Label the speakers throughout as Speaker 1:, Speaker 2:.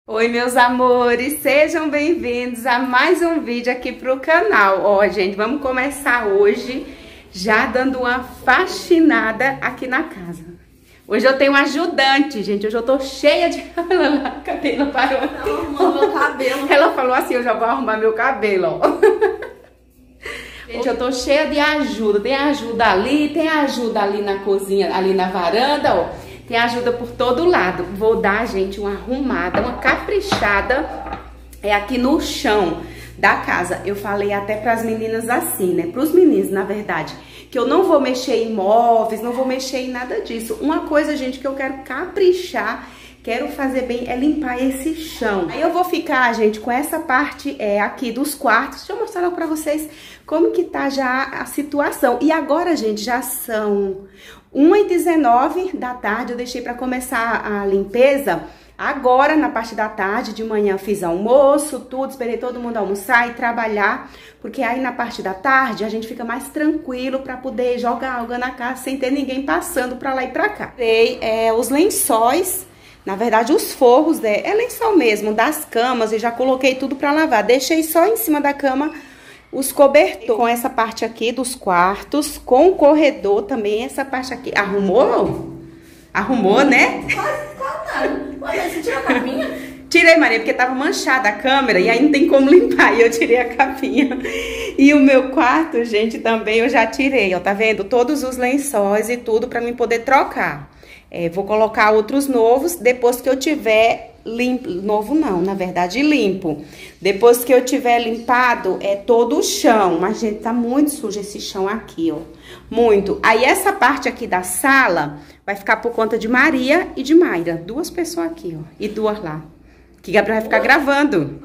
Speaker 1: Oi, meus amores, sejam bem-vindos a mais um vídeo aqui pro canal. Ó, gente, vamos começar hoje já dando uma faxinada aqui na casa. Hoje eu tenho um ajudante, gente, hoje eu tô cheia de... A Camila parou.
Speaker 2: Não, arrumando meu cabelo.
Speaker 1: Ela falou assim, eu já vou arrumar meu cabelo, ó. Gente, eu tô cheia de ajuda, tem ajuda ali, tem ajuda ali na cozinha, ali na varanda, ó. Tem ajuda por todo lado. Vou dar, gente, uma arrumada, uma caprichada aqui no chão da casa. Eu falei até pras meninas assim, né? Pros meninos, na verdade, que eu não vou mexer em móveis, não vou mexer em nada disso. Uma coisa, gente, que eu quero caprichar, quero fazer bem, é limpar esse chão. Aí eu vou ficar, gente, com essa parte aqui dos quartos. Deixa eu mostrar pra vocês como que tá já a situação. E agora, gente, já são 1h19 da tarde, eu deixei pra começar a limpeza. Agora, na parte da tarde, de manhã, fiz almoço, tudo, esperei todo mundo almoçar e trabalhar, porque aí na parte da tarde a gente fica mais tranquilo pra poder jogar água na casa sem ter ninguém passando pra lá e pra cá. Tirei os lençóis, na verdade os forros, né? É lençol mesmo, das camas, e já coloquei tudo pra lavar. Deixei só em cima da cama os cobertores, com essa parte aqui dos quartos, com o corredor também, essa parte aqui. Arrumou? Arrumou, né?
Speaker 2: Quase. Olha, você tirou a capinha?
Speaker 1: Tirei, Maria, porque tava manchada a câmera e aí não tem como limpar, e eu tirei a capinha. E o meu quarto, gente, também eu já tirei, ó, tá vendo? Todos os lençóis e tudo pra mim poder trocar. Vou colocar outros novos depois que eu tiver limpo. Novo não, na verdade limpo. Depois que eu tiver limpado todo o chão. Mas, gente, tá muito sujo esse chão aqui, ó. Muito. Aí essa parte aqui da sala vai ficar por conta de Maria e de Mayra. Duas pessoas aqui, ó. E duas lá. Que Gabriel vai ficar gravando.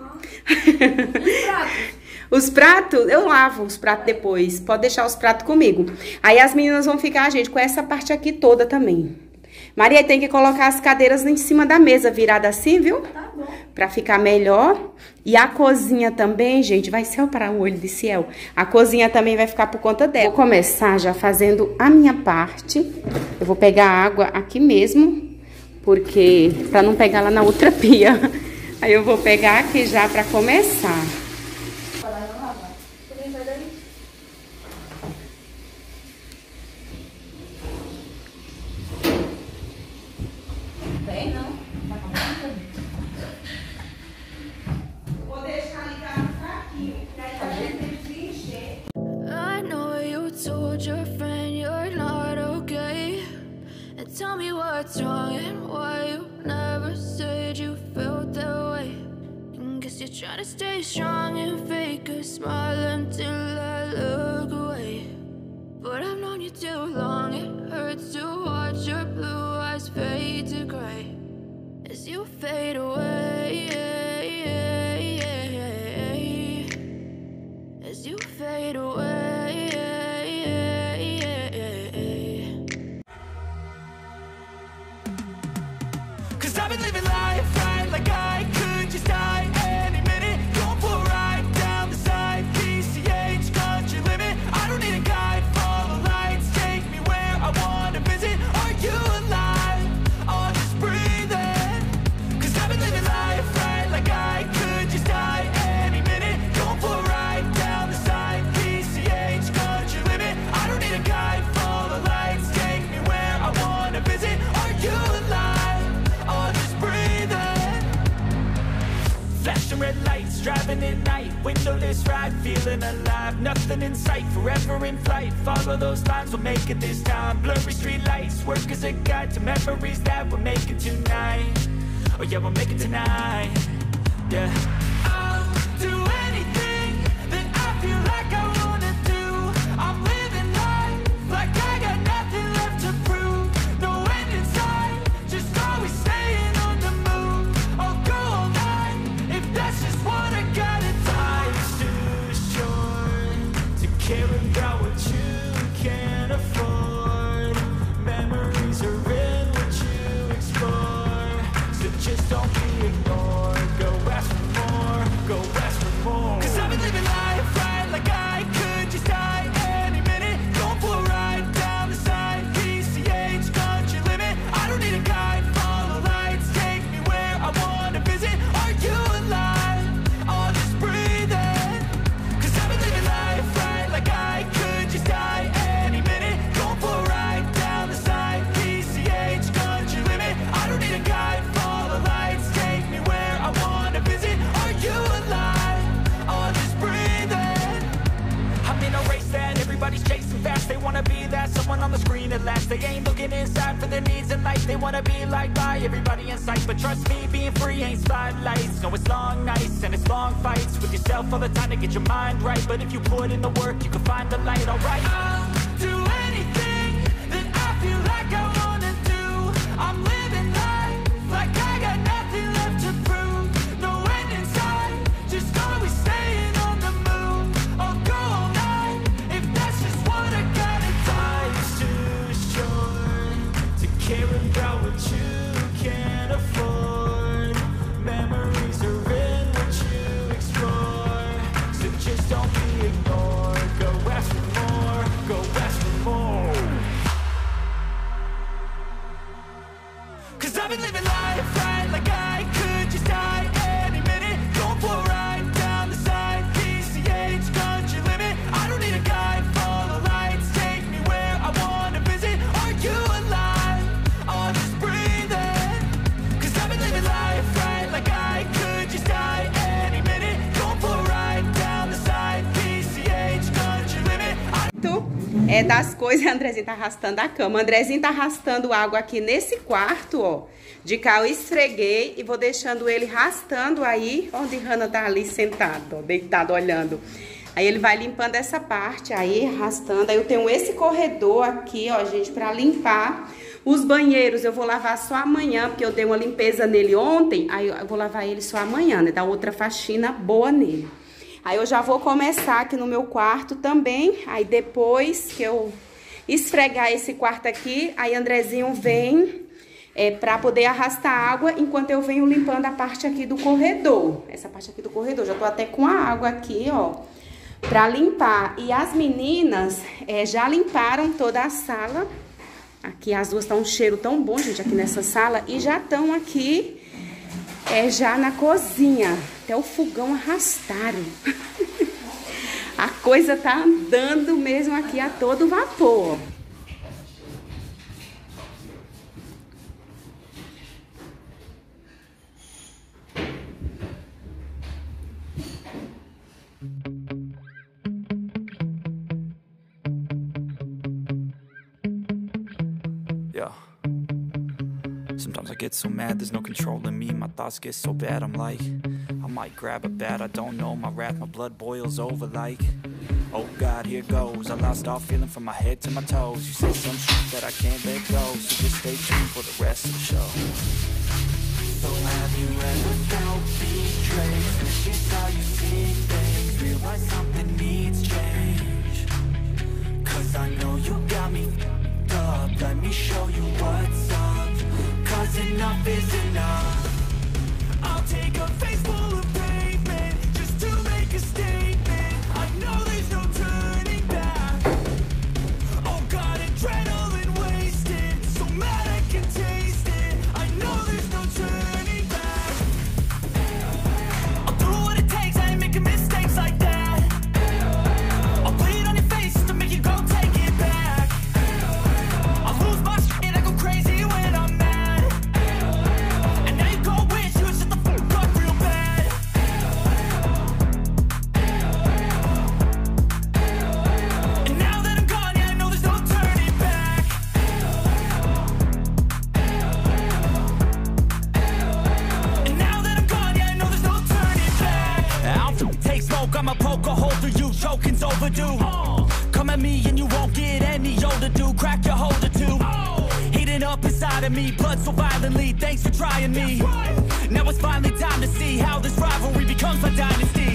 Speaker 1: Os pratos, eu lavo os pratos depois. Pode deixar os pratos comigo. Aí as meninas vão ficar, gente, com essa parte aqui toda também. Maria, tem que colocar as cadeiras em cima da mesa, virada assim, viu?
Speaker 2: Tá bom.
Speaker 1: Pra ficar melhor. E a cozinha também, gente, vai ser para o olho de ciel. A cozinha também vai ficar por conta dela. Vou começar já fazendo a minha parte. Eu vou pegar água aqui mesmo, porque pra não pegar lá na outra pia. Aí eu vou pegar aqui já pra começar.
Speaker 3: Tell me what's wrong and why you never said you felt that way. Guess you're trying to stay strong and fake a smile until I look away. But I've known you too long, it hurts to watch your blue eyes fade to gray as you fade away, as you fade away.
Speaker 4: I've been living life right like I could just die any minute. Going for a ride down the side, PCH, country limit. I don't need a guide, follow lights, take me where I wanna visit. Are you alive? Or just breathing? Cause I've been living life right like I could just die any minute. Going for a ride down the side, PCH, country limit. I don't need a guide, follow lights, take me where I wanna visit. Are you alive? Flashing red lights, driving at night, windowless ride, feeling alive. Nothing in sight, forever in flight. Follow those lines, we'll make it this time. Blurry street lights, work as a guide to memories that we're making tonight. Oh yeah, we'll make it tonight. Yeah. I'll do anything that I feel like I wanna do. I'm living life like I got nothing left to prove. No end in sight, just always staying on the move. I'll go all night if that's just what I gotta do. Life's too short to care about what you can't afford. Memories are in what you explore, so just don't be ignored. Go ask for more. They ain't looking inside for their needs in life. They wanna be like by everybody in sight. But trust me, being free ain't spotlights. No, it's long nights and it's long fights with yourself all the time to get your mind right. But if you put in the work, you can find the light, alright? I'll do anything that I feel like I wanna do. I'm living life like I got nothing left to prove. No end in sight, just always staying on the move. I'll go all night if that's just what I gotta do. Life's too short to care about what you can't afford. Memories are in what you explore. So just don't be ignored. Go ask for more, go ask for more. 'Cause I've been living life right like I could just die any minute. Going for a ride down the side, PCH country limit. I don't need a guide, follow lights, take me where I wanna visit. Are you alive? I'll just breathe in. 'Cause I've been living life right like I could just die any minute. Going for a ride down the side, PCH country limit.
Speaker 1: É das coisas, Andrezinho tá arrastando a cama. Andrezinho tá arrastando água aqui nesse quarto, ó. De cá eu esfreguei e vou deixando ele arrastando aí, onde Hannah tá ali sentado, ó, deitado, olhando. Aí ele vai limpando essa parte aí, arrastando. Aí eu tenho esse corredor aqui, ó, gente, pra limpar. Os banheiros eu vou lavar só amanhã, porque eu dei uma limpeza nele ontem. Aí eu vou lavar ele só amanhã, né? Dar outra faxina boa nele. Aí eu já vou começar aqui no meu quarto também. Aí depois que eu esfregar esse quarto aqui, aí Andrezinho vem pra poder arrastar água, enquanto eu venho limpando a parte aqui do corredor. Essa parte aqui do corredor, já tô até com a água aqui, ó, pra limpar. E as meninas já limparam toda a sala. Aqui as duas estão um cheiro tão bom, gente, aqui nessa sala. E já estão aqui já na cozinha. Até o fogão arrastaram. A coisa tá andando mesmo aqui a todo vapor.
Speaker 4: Yeah. Sometimes I get so mad, there's no controlling me. My thoughts get so bad, I'm like, I might grab a bat, I don't know. My wrath, my blood boils over like, oh God, here goes. I lost all feeling from my head to my toes. You say some shit that I can't let go, so just stay tuned for the rest of the show. So have you ever felt betrayed? This is how you see things. Realize something needs change. 'Cause I know you got me up. Let me show you what's up. 'Cause enough is enough. I'll take a face full of pavement just to make a statement. I know there's no turning back. Oh God, adrenaline wasted, so mad I can taste it. I know there's no turning back. I'll do what it takes, I ain't making mistakes like that. I'll bleed on your face to make you go take it back. I'll lose my shit, I go crazy when I'm mad. And now you go wish you would shut the fuck up real bad. And now that I'm gone, yeah, I know there's no turning back. And now that I'm gone, yeah, I know there's no turning back. I'll take smoke, I'ma poke a hole through you, choking's overdue. Come at me and you won't get any older, dude. Crack your holder too. Heating up inside of me, blood so violently. Thanks for trying me. Now it's finally time to see how this rivalry becomes a dynasty.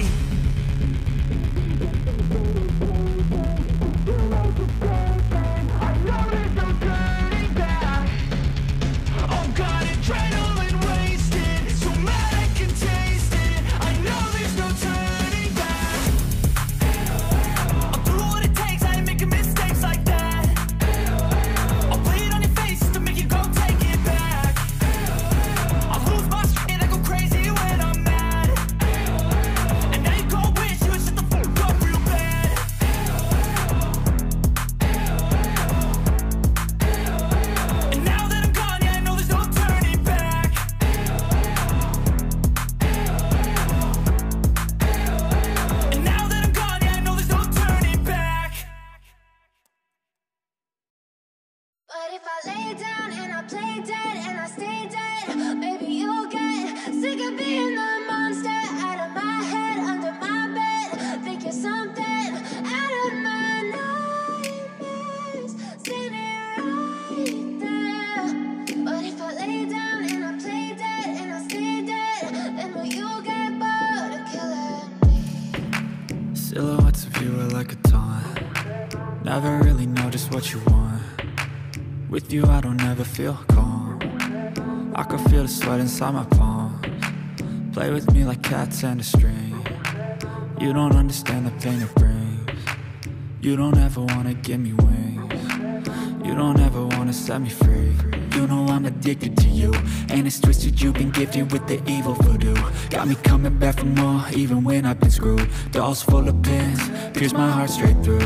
Speaker 4: I know there's no turning back. Oh God, adrenaline wasted, so mad I can taste it. I know there's no turning back. I'll do what it takes, I ain't making mistakes like that. I'll bleed on your face to make you go take it back. I'll lose my shit, I go crazy Silhouettes of you are like a taunt. Never really know just what you want. With you I don't ever feel calm. I can feel the sweat inside my palms. Play with me like cats and a string. You don't understand the pain it brings. You don't ever wanna give me wings. You don't ever wanna set me free. You know I'm addicted to you, and it's twisted, you've been gifted with the evil voodoo. Got me coming back for more, even when I've been screwed. Dolls full of pins, pierce my heart straight through.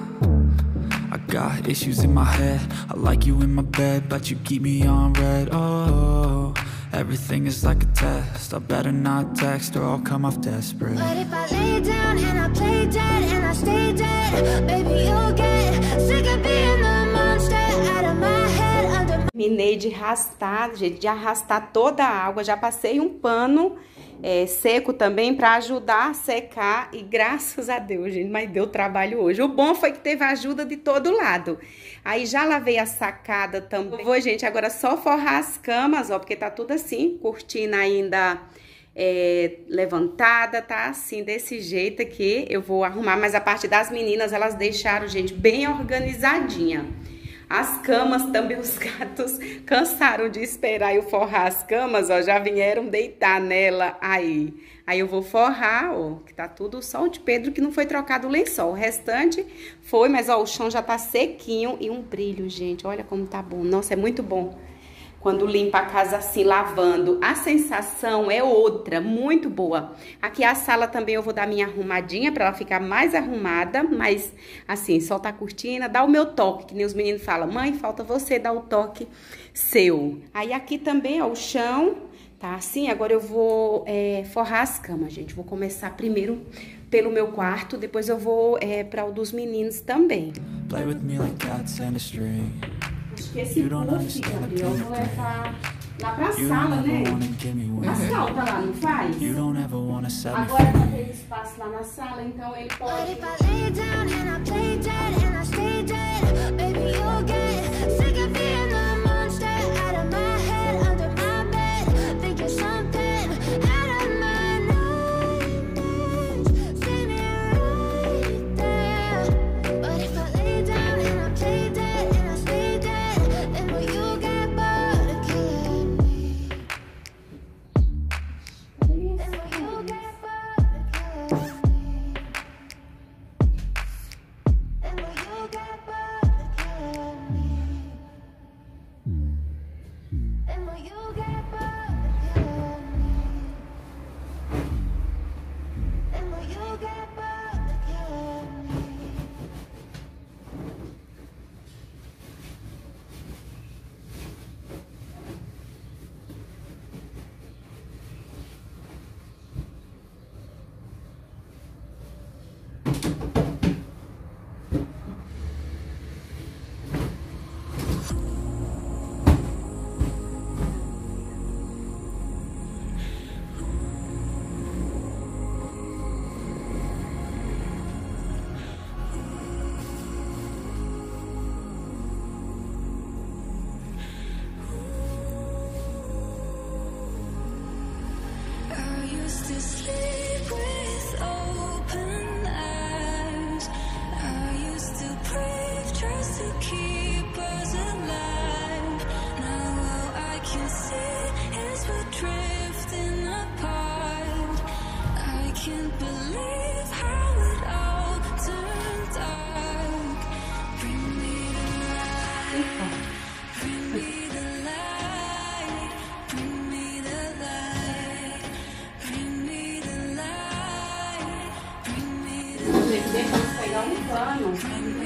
Speaker 4: I got issues in my head, I like you in my bed, but you keep me on red. Oh, everything is like a test, I better not text or I'll come off desperate.
Speaker 3: But if I lay down and I play dead and I stay dead, baby, you'll get sick of being the monster out of my head.
Speaker 1: Terminei de arrastar, gente, de arrastar toda a água. Já passei um pano seco também para ajudar a secar. E graças a Deus, gente, mas deu trabalho hoje. O bom foi que teve ajuda de todo lado. Aí já lavei a sacada também. Vou, gente, agora só forrar as camas, ó, porque tá tudo assim, cortina ainda levantada, tá assim, desse jeito aqui. Eu vou arrumar, mas a parte das meninas, elas deixaram, gente, bem organizadinha. As camas também, os gatos cansaram de esperar eu forrar as camas, ó, já vieram deitar nela aí. Aí eu vou forrar, ó, que tá tudo só o de Pedro que não foi trocado o lençol. O restante foi, mas ó, o chão já tá sequinho e um brilho, gente. Olha como tá bom. Nossa, é muito bom. Quando limpa a casa assim, lavando, a sensação é outra, muito boa. Aqui a sala também eu vou dar minha arrumadinha para ela ficar mais arrumada, mas assim, solta a cortina, dá o meu toque, que nem os meninos falam, mãe, falta você dar o toque seu. Aí aqui também, ó, o chão tá assim, agora eu vou forrar as camas, gente. Vou começar primeiro pelo meu quarto, depois eu vou para o dos meninos também.
Speaker 4: Play with me like cats and a string.
Speaker 1: Esse puff, Gabriel, eu vou levar lá pra sala, né? A salta lá, não faz? Agora tá tendo espaço lá na sala, então ele pode... Deixa pegar um pano, tá muito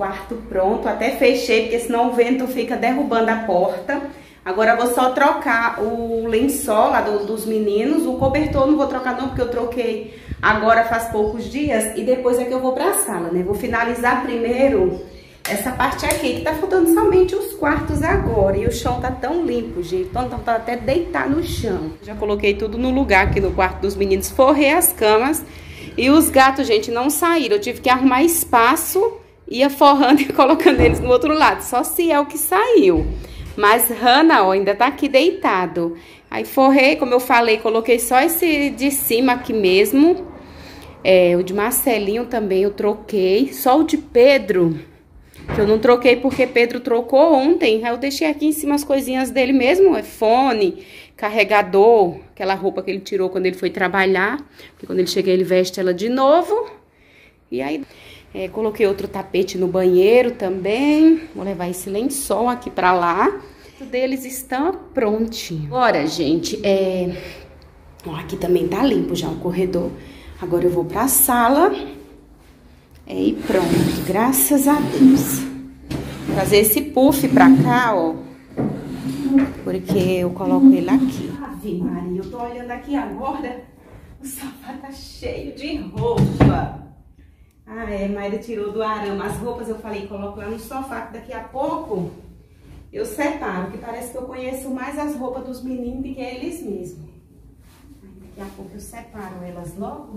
Speaker 1: quarto pronto, até fechei, porque senão o vento fica derrubando a porta. Agora eu vou só trocar o lençol lá dos meninos, o cobertor não vou trocar não, porque eu troquei agora faz poucos dias, e depois é que eu vou pra sala, né? Vou finalizar primeiro essa parte aqui, que tá faltando somente os quartos agora, e o chão tá tão limpo, gente, então tá até deitar no chão. Já coloquei tudo no lugar aqui no quarto dos meninos, forrei as camas, e os gatos, gente, não saíram, eu tive que arrumar espaço, ia forrando e colocando eles no outro lado, só se é o que saiu. Mas Hannah, ó, ainda tá aqui deitado. Aí forrei, como eu falei, coloquei só esse de cima aqui mesmo. O de Marcelinho também eu troquei. Só o de Pedro, que eu não troquei porque Pedro trocou ontem. Aí eu deixei aqui em cima as coisinhas dele mesmo. Fone, carregador, aquela roupa que ele tirou quando ele foi trabalhar. Porque quando ele chega ele veste ela de novo. E aí... coloquei outro tapete no banheiro também. Vou levar esse lençol aqui pra lá. O deles está prontinho. Agora, gente, aqui também tá limpo já o corredor. Agora eu vou pra sala. E pronto, graças a Deus. Vou trazer esse puff pra cá, ó. Porque eu coloco ele aqui. Ave Maria, eu tô olhando aqui agora. O sofá tá cheio de roupa. Mayra tirou do arame as roupas, eu falei, coloco lá no sofá, que daqui a pouco eu separo, que parece que eu conheço mais as roupas dos meninos do que eles mesmos. Daqui a pouco eu separo elas logo.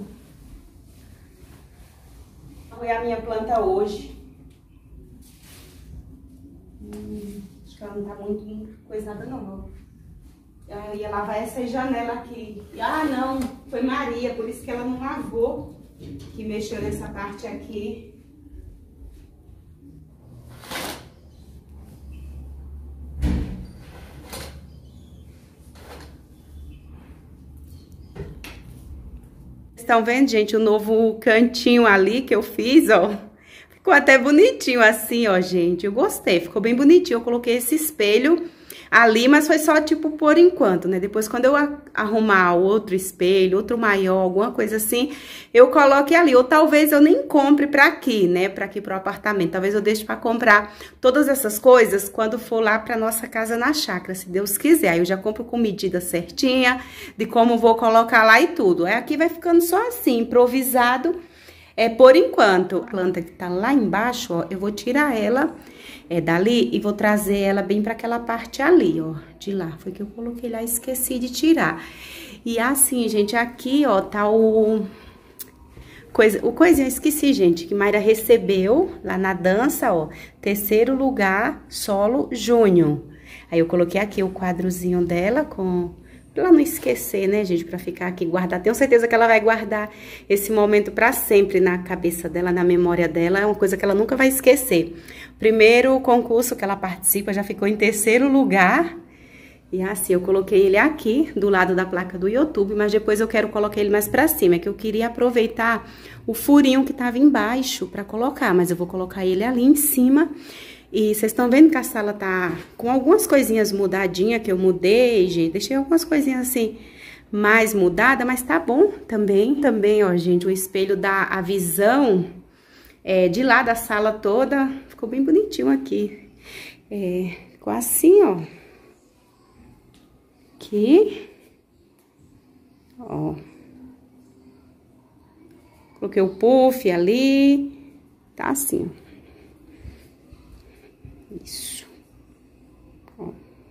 Speaker 1: Foi a minha planta hoje. Acho que ela não tá muito coisada não. Eu ia lavar essa janela aqui. Não, foi Maria, por isso que ela não lavou. Que mexeu nessa parte aqui. Estão vendo, gente, o novo cantinho ali que eu fiz, ó. Ficou até bonitinho assim, ó, gente. Eu gostei, ficou bem bonitinho. Eu coloquei esse espelho ali, mas foi só, tipo, por enquanto, né? Depois, quando eu arrumar outro espelho, outro maior, alguma coisa assim, eu coloque ali. Ou talvez eu nem compre pra aqui, né? Pra aqui, pro apartamento. Talvez eu deixe pra comprar todas essas coisas quando for lá pra nossa casa na chácara, se Deus quiser. Aí eu já compro com medida certinha, de como vou colocar lá e tudo. Aí aqui vai ficando só assim, improvisado, por enquanto. A planta que tá lá embaixo, ó, eu vou tirar ela... dali, e vou trazer ela bem pra aquela parte ali, ó, de lá. Foi que eu coloquei lá, esqueci de tirar. E assim, gente, aqui, ó, tá o coisinho, esqueci, gente, que Mayra recebeu lá na dança, ó, 3º lugar, solo júnior. Aí eu coloquei aqui o quadrozinho dela pra ela não esquecer, né, gente, pra ficar aqui guardar. Tenho certeza que ela vai guardar esse momento pra sempre na cabeça dela, na memória dela. É uma coisa que ela nunca vai esquecer. Primeiro concurso que ela participa, já ficou em 3º lugar. E assim, eu coloquei ele aqui, do lado da placa do YouTube, mas depois eu quero colocar ele mais pra cima. É que eu queria aproveitar o furinho que tava embaixo pra colocar, mas eu vou colocar ele ali em cima. E vocês estão vendo que a sala tá com algumas coisinhas mudadinhas, que eu mudei, gente. Deixei algumas coisinhas assim, mais mudada, mas tá bom também. Também, ó, gente, o espelho dá a visão de lá da sala toda. Ficou bem bonitinho aqui. Ficou assim, ó. Aqui. Ó. Coloquei o puff ali. Tá assim, ó. Isso. Ó.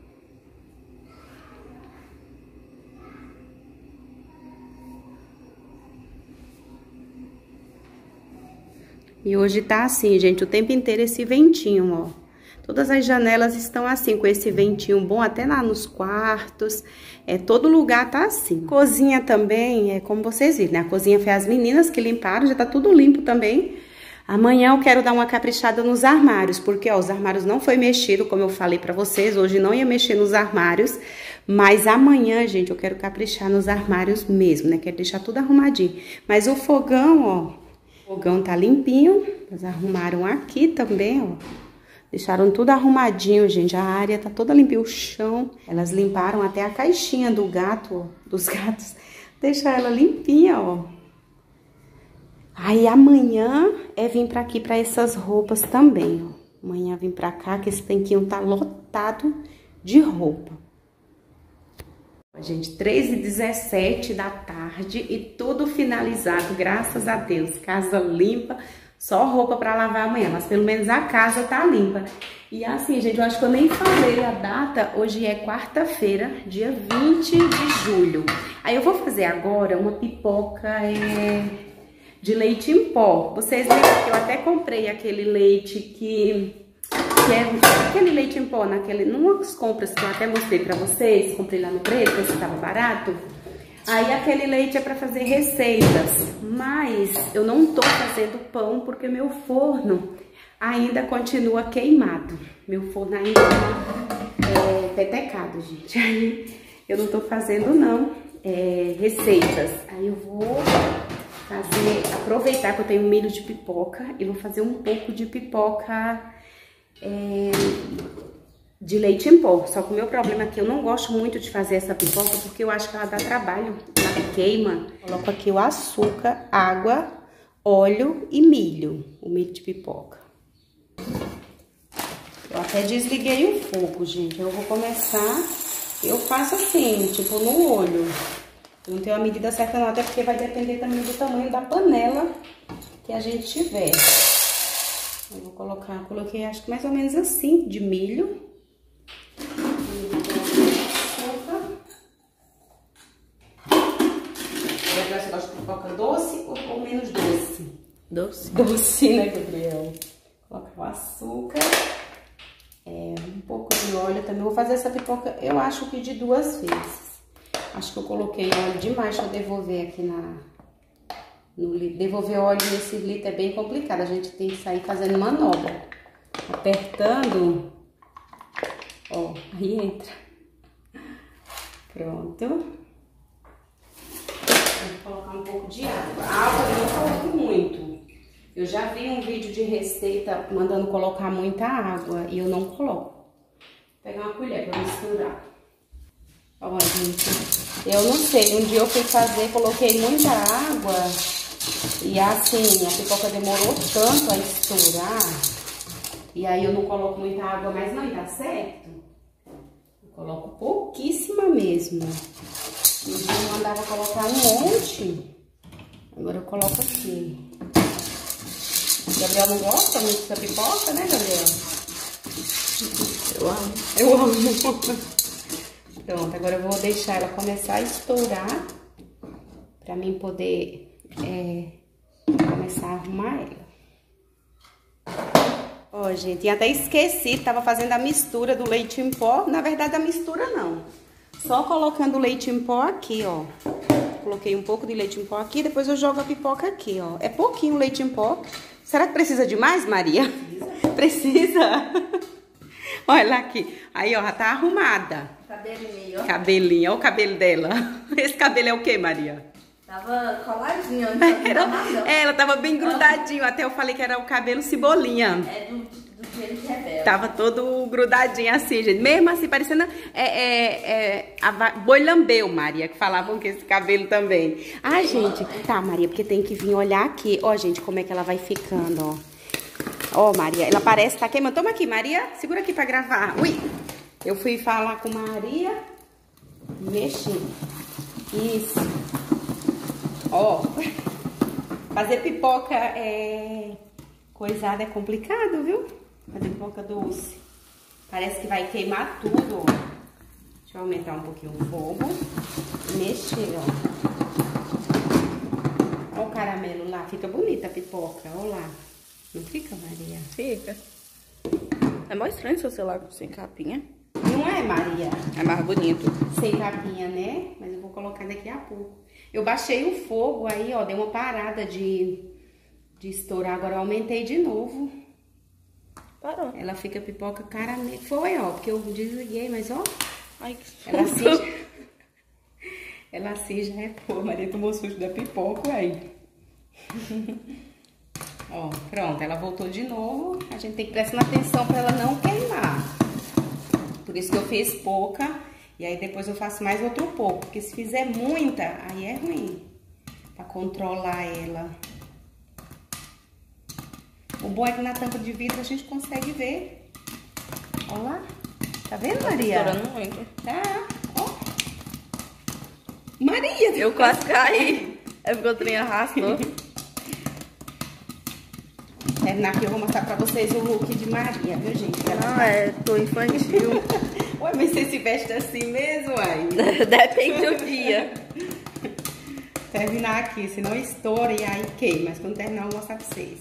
Speaker 1: E hoje tá assim, gente, o tempo inteiro esse ventinho, ó. Todas as janelas estão assim, com esse ventinho bom, até lá nos quartos. Todo lugar tá assim. Cozinha também, como vocês viram, né? A cozinha foi as meninas que limparam, já tá tudo limpo também. Amanhã eu quero dar uma caprichada nos armários, porque, ó, os armários não foi mexido, como eu falei pra vocês. Hoje não ia mexer nos armários, mas amanhã, gente, eu quero caprichar nos armários mesmo, né? Quero deixar tudo arrumadinho. Mas o fogão, ó, o fogão tá limpinho. Eles arrumaram aqui também, ó. Deixaram tudo arrumadinho, gente. A área tá toda limpinha, o chão. Elas limparam até a caixinha do gato, ó, dos gatos. Deixaram ela limpinha, ó. Aí amanhã é vir pra aqui pra essas roupas também, ó. Amanhã vim pra cá que esse tanquinho tá lotado de roupa. Gente, 3h17 da tarde e tudo finalizado, graças a Deus. Casa limpa, só roupa pra lavar amanhã, mas pelo menos a casa tá limpa. E assim, gente, eu acho que eu nem falei a data, hoje é quarta-feira, dia 20 de julho. Aí eu vou fazer agora uma pipoca de leite em pó. Vocês lembram que eu até comprei aquele leite que é aquele leite em pó, numas compras que eu até mostrei pra vocês, comprei lá no preço, esse tava barato. Aí aquele leite é pra fazer receitas, mas eu não tô fazendo pão porque meu forno ainda continua queimado. Meu forno ainda é petecado, gente. Aí eu não tô fazendo não receitas. Aí eu vou aproveitar que eu tenho milho de pipoca e vou fazer um pouco de pipoca de leite em pó. Só que o meu problema é que eu não gosto muito de fazer essa pipoca porque eu acho que ela dá trabalho, ela queima. Coloco aqui o açúcar, água, óleo e milho, o milho de pipoca. Eu até desliguei o fogo, gente. Eu vou começar, eu faço assim, tipo no olho. Eu não tenho a medida certa não, até porque vai depender também do tamanho da panela que a gente tiver. Eu vou colocar, coloquei acho que mais ou menos assim, de milho. Você gosta de pipoca doce ou menos doce?
Speaker 2: Doce.
Speaker 1: Doce, né, Gabriel? Vou colocar o açúcar. Um pouco de óleo também. Vou fazer essa pipoca, eu acho que de 2 vezes. Acho que eu coloquei óleo demais. Deixa eu devolver aqui no litro. Devolver óleo nesse litro é bem complicado. A gente tem que sair fazendo manobra. Apertando. Ó, aí entra. Pronto. Vou colocar um pouco de água. A água eu não coloco muito. Eu já vi um vídeo de receita mandando colocar muita água e eu não coloco. Vou pegar uma colher pra misturar. Ó, gente, eu não sei, um dia eu fui fazer, coloquei muita água e assim, a pipoca demorou tanto a estourar. E aí eu não coloco muita água mais não, e dá certo. Eu coloco pouquíssima mesmo. Um dia eu mandava colocar um monte, agora eu coloco aqui. O Gabriel não gosta muito dessa pipoca, né, Gabriel?
Speaker 2: Eu amo.
Speaker 1: Eu amo. Pronto, agora eu vou deixar ela começar a estourar pra mim poder começar a arrumar ela. Ó, gente, até esqueci, tava fazendo a mistura do leite em pó. Na verdade, a mistura não. Só colocando o leite em pó aqui, ó. Coloquei um pouco de leite em pó aqui, depois eu jogo a pipoca aqui, ó. É pouquinho leite em pó. Será que precisa de mais, Maria? Precisa? Olha lá aqui. Aí, ó, já tá arrumada.
Speaker 2: Cabelinho, ó.
Speaker 1: Cabelinho, olha o cabelo dela. Esse cabelo é o quê, Maria?
Speaker 2: Tava coladinho antes.
Speaker 1: Ela tava bem grudadinho. Até eu falei que era o cabelo cebolinha.
Speaker 2: É do que ele revela.
Speaker 1: Tava todo grudadinho assim, gente. Mesmo assim, parecendo boi lambeu, Maria, que falavam que esse cabelo também. Ah, gente, tá, Maria, porque tem que vir olhar aqui. Ó, gente, como é que ela vai ficando, ó. Ó, Maria, ela parece que tá queimando. Toma aqui, Maria, segura aqui pra gravar. Ui, eu fui falar com Maria. Mexi. Isso. Ó, fazer pipoca coisada é complicado, viu? Fazer pipoca doce. Parece que vai queimar tudo, ó. Deixa eu aumentar um pouquinho o fogo. Mexer, ó. Ó o caramelo lá. Fica bonita a pipoca, ó lá. Não fica, Maria?
Speaker 2: Fica. É mais estranho seu celular sem capinha.
Speaker 1: Não é, Maria?
Speaker 2: É mais bonito.
Speaker 1: Sem capinha, né? Mas eu vou colocar daqui a pouco. Eu baixei o fogo aí, ó. Deu uma parada de estourar. Agora eu aumentei de novo.
Speaker 2: Parou.
Speaker 1: Ela fica pipoca caramelo. Foi, ó. Porque eu desliguei, mas ó.
Speaker 2: Ai, que
Speaker 1: Ela assim. Ela assim já é. Pô, Maria tomou susto da pipoca aí. Ó, pronto. Ela voltou de novo. A gente tem que prestar atenção pra ela não queimar. Por isso que eu fiz pouca. E aí depois eu faço mais outro pouco. Porque se fizer muita, aí é ruim. Pra controlar ela. O bom é que na tampa de vidro a gente consegue ver. Olha lá. Tá vendo, Maria?
Speaker 2: Tá estourando muito.
Speaker 1: Tá, ó. Maria!
Speaker 2: Eu quase caí. É porque o trem arrastou.
Speaker 1: Terminar aqui, eu vou mostrar pra vocês o look de Maria, viu, gente?
Speaker 2: Tô infantil.
Speaker 1: Ué, mas você se veste assim mesmo, aí?
Speaker 2: Depende do dia.
Speaker 1: Terminar aqui, senão estoura e aí queima. Mas quando terminar, eu vou mostrar pra vocês.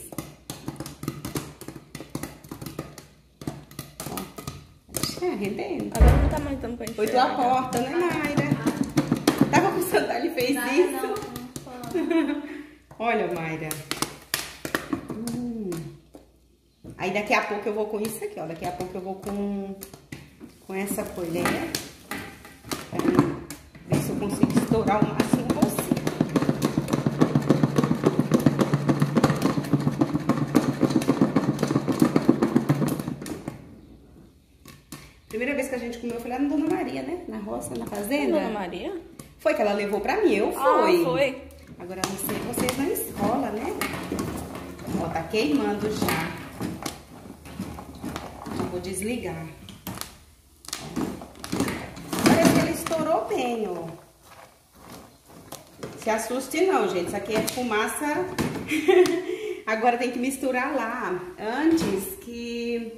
Speaker 1: Ó. Tá rendendo.
Speaker 2: Agora não tá mais dando pra
Speaker 1: Foi tua porta, né, Mayra? Tava com sandália e fez isso? Olha, Mayra. Aí daqui a pouco eu vou com isso aqui, ó. Daqui a pouco eu vou com essa colher. Pra ver se eu consigo estourar o máximo possível. Primeira vez que a gente comeu foi lá na Dona Maria, né? Na roça, na fazenda.
Speaker 2: Dona Maria?
Speaker 1: Foi que ela levou pra mim, eu fui.
Speaker 2: Ah, foi.
Speaker 1: Agora não sei vocês na escola, né? Ó, tá queimando já. Já vou desligar. Parece que ele estourou bem, ó. Se assuste não, gente. Isso aqui é fumaça. Agora tem que misturar lá. Antes que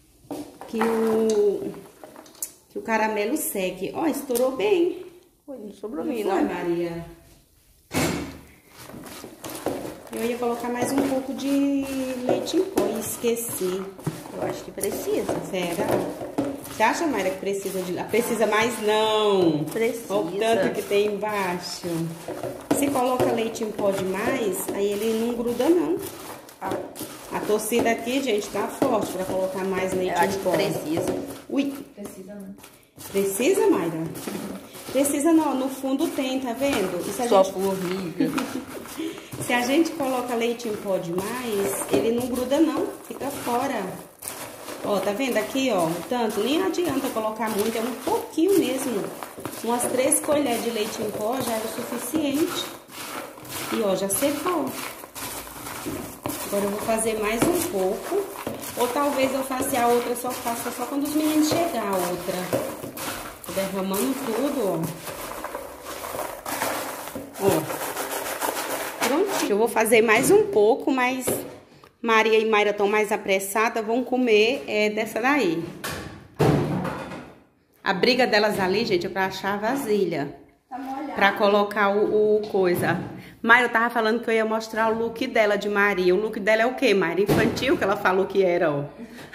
Speaker 1: o caramelo seque. Ó, estourou bem.
Speaker 2: Oi, não sobrou
Speaker 1: Não
Speaker 2: mim,
Speaker 1: foi,
Speaker 2: não.
Speaker 1: Maria? Eu ia colocar mais um pouco de leite em pó e esqueci.
Speaker 2: Eu acho que precisa.
Speaker 1: Será? Você acha, Mayra, que precisa de... Precisa mais? Não.
Speaker 2: Precisa.
Speaker 1: Olha o tanto que tem embaixo. Se coloca leite em pó demais, aí ele não gruda, não. A torcida aqui, gente, tá forte pra colocar mais leite em pó.
Speaker 2: Precisa.
Speaker 1: Ui.
Speaker 2: Precisa não.
Speaker 1: Precisa, Mayra? Precisa não, no fundo tem, tá vendo? E se a
Speaker 2: Só
Speaker 1: gente...
Speaker 2: formiga.
Speaker 1: Se a gente coloca leite em pó demais, ele não gruda não, fica fora. Ó, tá vendo aqui, ó, tanto, nem adianta colocar muito, é um pouquinho mesmo. Umas 3 colheres de leite em pó já é o suficiente. E ó, já secou. Agora eu vou fazer mais um pouco. Ou talvez eu faça a outra, faça só quando os meninos chegar a outra. Tô derramando tudo, ó. Ó. Prontinho. Eu vou fazer mais um pouco, mas Maria e Mayra estão mais apressadas, vão comer dessa daí. A briga delas ali, gente, é pra achar a vasilha.
Speaker 2: Tá molhado.
Speaker 1: Pra colocar o coisa. Mayra, eu tava falando que eu ia mostrar o look dela de Maria. O look dela é o quê, Mayra? Infantil, que ela falou que era, ó.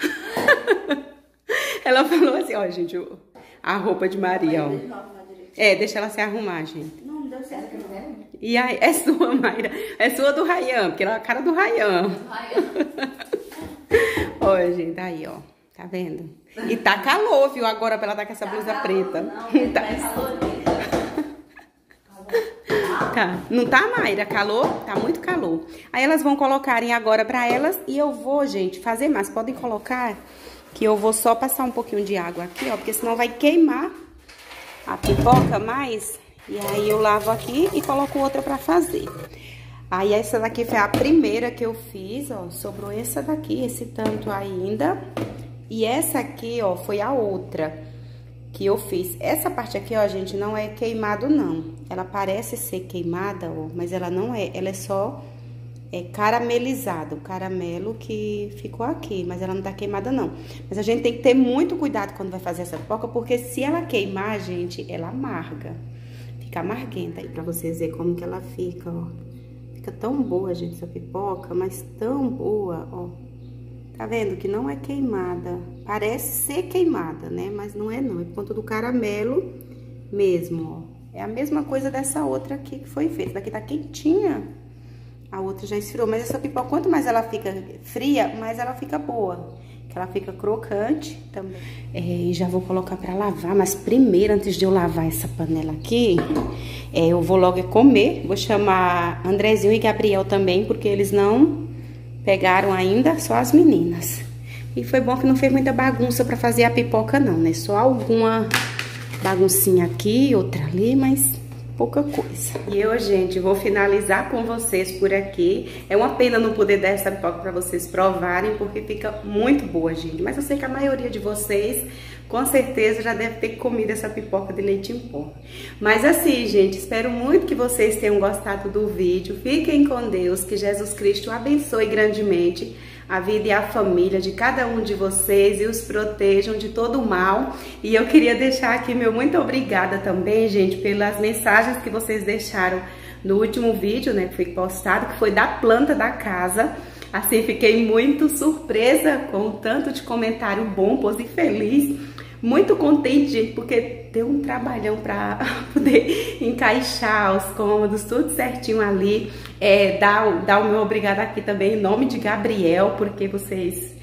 Speaker 1: Ela falou assim, ó, gente, a roupa de Maria, ó. É, deixa ela se arrumar, gente.
Speaker 2: Não deu certo, né?
Speaker 1: E aí, é sua, Mayra. É sua do Ryan, porque ela é a cara do Ryan. Olha, gente, aí, ó. Tá vendo? E tá calor, viu? Agora pra ela tá com essa blusa preta.
Speaker 2: Não,
Speaker 1: tá. Tá. Não tá, Mayra? Calor? Tá muito calor. Aí elas vão colocarem agora pra elas. E eu vou, gente, fazer mais. Podem colocar que eu vou só passar um pouquinho de água aqui, ó. Porque senão vai queimar a pipoca mais. E aí eu lavo aqui e coloco outra pra fazer. Aí essa daqui foi a primeira que eu fiz, ó. Sobrou essa daqui, esse tanto ainda. E essa aqui, ó, foi a outra que eu fiz. Essa parte aqui, ó, gente, não é queimado, não. Ela parece ser queimada, ó, mas ela não é. Ela é só caramelizado, o caramelo que ficou aqui, mas ela não tá queimada, não. Mas a gente tem que ter muito cuidado quando vai fazer essa pipoca, porque se ela queimar, gente, ela amarga. Fica amarguenta aí pra vocês verem como que ela fica, ó. Fica tão boa, gente, essa pipoca, mas tão boa, ó. Tá vendo que não é queimada? Parece ser queimada, né? Mas não é não, é por conta do caramelo mesmo, ó. É a mesma coisa dessa outra aqui que foi feita. Daqui tá quentinha, a outra já esfriou. Mas essa pipoca, quanto mais ela fica fria, mais ela fica boa. Que ela fica crocante também. E já vou colocar pra lavar, mas primeiro, antes de eu lavar essa panela aqui, eu vou logo comer. Vou chamar Andrezinho e Gabriel também, porque eles não pegaram ainda, só as meninas. E foi bom que não fez muita bagunça pra fazer a pipoca não, né? Só alguma baguncinha aqui, outra ali, mas
Speaker 2: pouca coisa.
Speaker 1: E eu, gente, vou finalizar com vocês por aqui. É uma pena não poder dar essa pipoca pra vocês provarem, porque fica muito boa, gente. Mas eu sei que a maioria de vocês, com certeza, já deve ter comido essa pipoca de leite em pó. Mas assim, gente, espero muito que vocês tenham gostado do vídeo. Fiquem com Deus, que Jesus Cristo abençoe grandemente a vida e a família de cada um de vocês e os protejam de todo o mal. E eu queria deixar aqui meu muito obrigada também, gente, pelas mensagens que vocês deixaram no último vídeo, né, que foi postado, que foi da planta da casa. Assim, fiquei muito surpresa com o tanto de comentário bom, e feliz. Muito contente, gente, porque deu um trabalhão para poder encaixar os cômodos, tudo certinho ali. Dar o meu obrigado aqui também em nome de Gabriel, porque vocês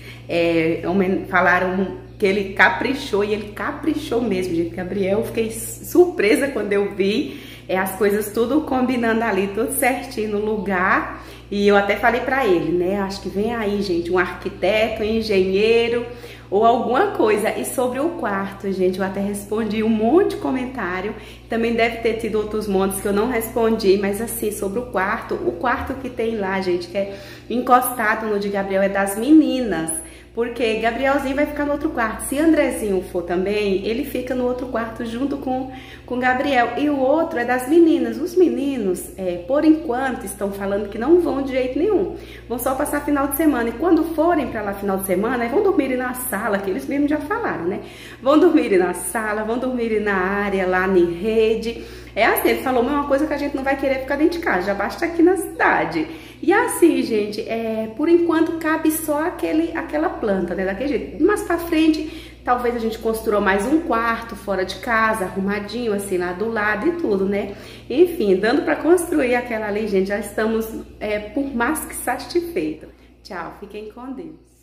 Speaker 1: falaram que ele caprichou, e ele caprichou mesmo, gente. Gabriel, fiquei surpresa quando eu vi as coisas tudo combinando ali, tudo certinho no lugar. E eu até falei pra ele, né, acho que vem aí, gente, um arquiteto, um engenheiro ou alguma coisa. E sobre o quarto, gente, eu até respondi um monte de comentário. Também deve ter tido outros montes que eu não respondi, mas assim, sobre o quarto que tem lá, gente, que é encostado no de Gabriel, é das meninas. Porque Gabrielzinho vai ficar no outro quarto. Se Andrezinho for também, ele fica no outro quarto junto com Gabriel. E o outro é das meninas. Os meninos, por enquanto, estão falando que não vão de jeito nenhum. Vão só passar final de semana. E quando forem pra lá final de semana, vão dormir na sala, que eles mesmos já falaram, né? Vão dormir na sala, vão dormir na área, lá na rede. É assim, ele falou uma coisa que a gente não vai querer ficar dentro de casa, já basta aqui na cidade. E assim, gente, por enquanto cabe só aquela planta, né, daquele jeito. Mas pra frente, talvez a gente construa mais um quarto fora de casa, arrumadinho, assim, lá do lado e tudo, né. Enfim, dando pra construir aquela ali, gente, já estamos por mais que satisfeitos. Tchau, fiquem com Deus.